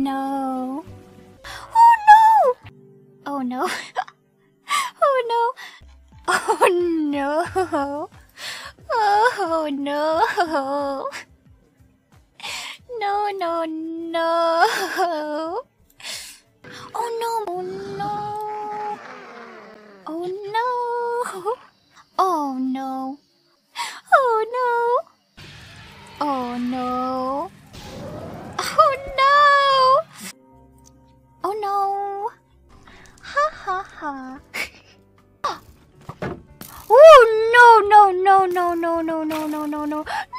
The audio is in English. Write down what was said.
no. Oh no. Oh no. Oh no. Oh no. Oh no. No, no, no. Oh no. Oh no. Oh no. Oh no. Oh no. Oh no. Oh no. Oh no. Ha ha ha. Oh no, no, no, no, no, no, no, no, no, no.